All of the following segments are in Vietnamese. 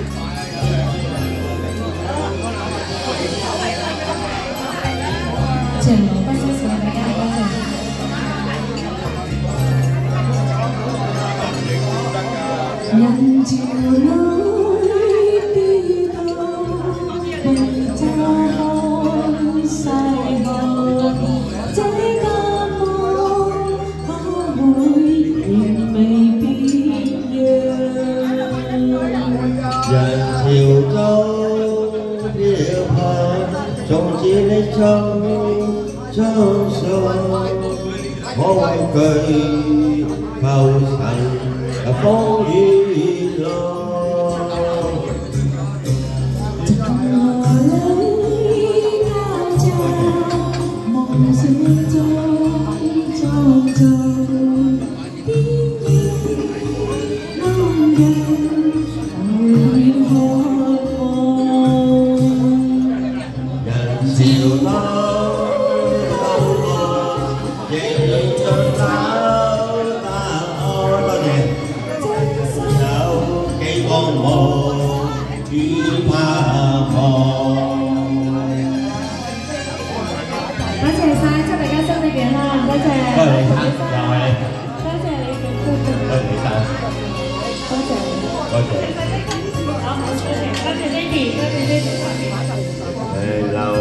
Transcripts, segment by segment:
Trời nó bắt xe xuống với em bao giờ. Nhắn chiều lối đi đâu bày cha hôn Sài Gòn trái ca mong có mùi tìm mây biết nhớ. Dần chiều trâu địa phận trông chỉ lấy trâu trâu sông phố anh cười vào sành phố đi lo. Mong dương trôi trong trâu tiếng nhiên nông dân ôi hồn hồn. Dần chiều nó đâu mơ chỉ cho tao ta ô nó đẹp sao cây con mồ chỉ pha mồ. Có chè sai cho đại ca xem đây kìa ha. Có chè. Rồi rồi. Có chè lấy cái cục. Thì sao? Có chè. Có chè. Có chè đây thì có chè đây. Về lâu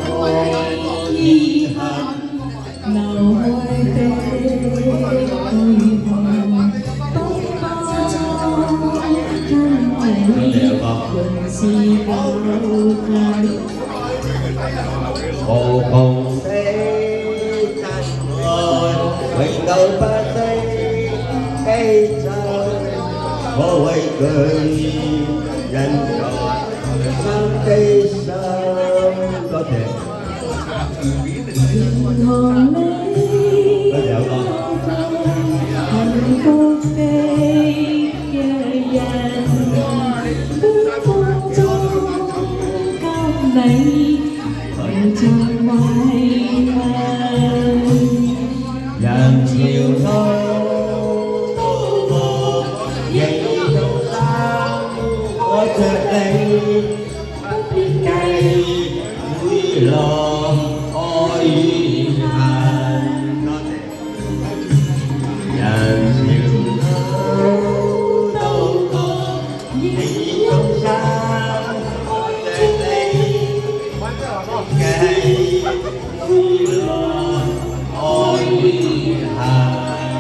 Nhi hận nào hoài tê ôi hồn bóng co trong khăn ngày quần si bao ngày. hồ cùng thế chăn ngồi mình đâu ba giây cây trời phố ấy cười dần tròn sang cây sớm có thể hồn lấy có dẻo không hạnh phúc cây kia dàn bước phong trong cao này ở trong ngoài dần chiều thâu mơ dậy trong sáng có trời đây cây núi lo ôi hàn dần chiều thâu đâu có dậy trong sáng có trời đây cây núi lo ôi hàn.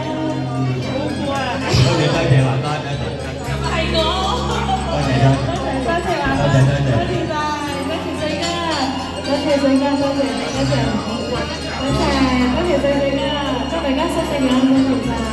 Có thể chơi vào coi hay có có thể thôi. có thể là có thể dài có thể dây ga có thể dây ga có thể có thể có thể dây ga cho đại ca xem tay nhau có thể dài